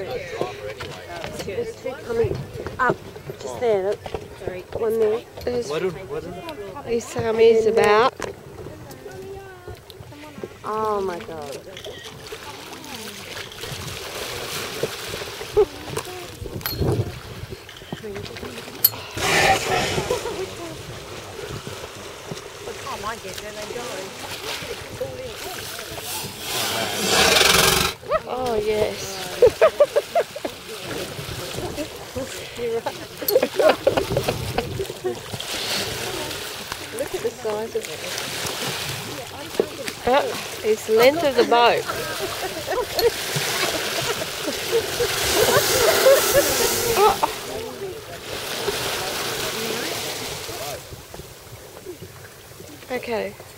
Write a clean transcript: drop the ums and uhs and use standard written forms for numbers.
There's two coming up just there. Look. One there. There's these Sammy's about. Oh my god. Oh yes. You're right. Look at the size of it. It's the length of the boat. Oh. Okay.